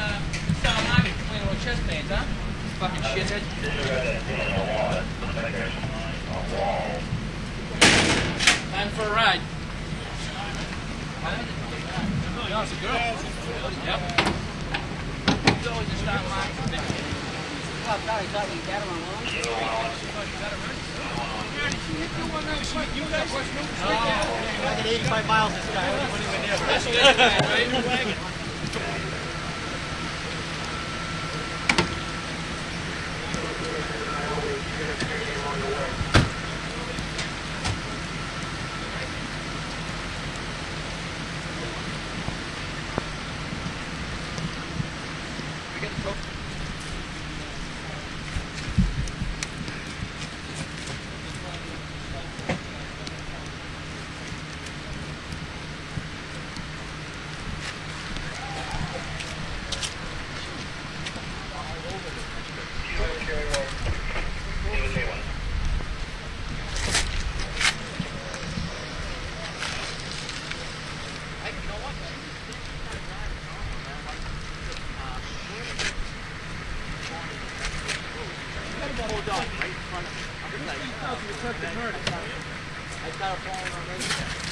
Star Market playing little chess bands, huh? Fucking shithead. Time for a ride. No, it's a girl. Yep. It's always a Star Market. Oh, God, he thought we got him on one. You guys watch movies? I get 85 miles this guy. I wasn't even near. Right? We get the trophy. Hold on, right in front of me. I got a phone on